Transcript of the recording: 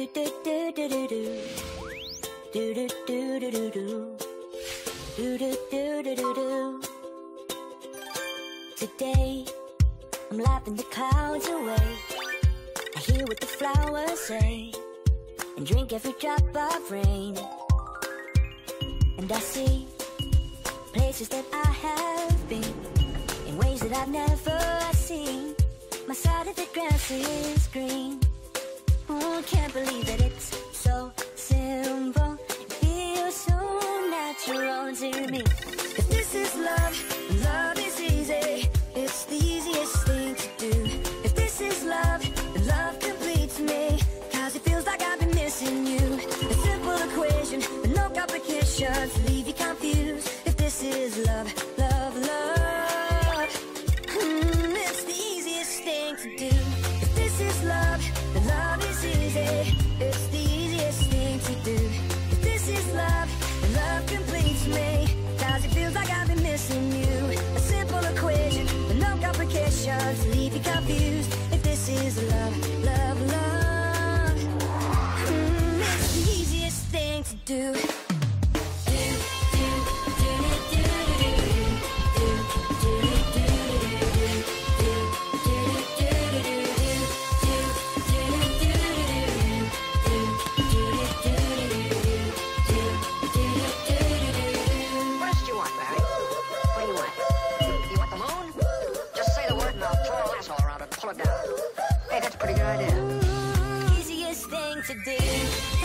Today, I'm laughing the clouds away. I hear what the flowers say and drink every drop of rain. And I see places that I have been in ways that I've never seen. My side of the grass is green. Oh, I can't believe that it's so simple. It feels so natural to me. If this is love, love is easy. It's the easiest thing to do. If this is love, then love completes me. Cause it feels like I've been missing you. A simple equation with no complications to leave you confused. If this is love, love, love, it's the easiest thing to do. If this is love, then love is easy. It's the easiest thing to do. If this is love, then love completes me. Cause it feels like I've been missing you. A simple equation with no complications to leave you confused. If this is love, love, love, it's the easiest thing to do. Hey, that's a pretty good idea. Easiest thing to do.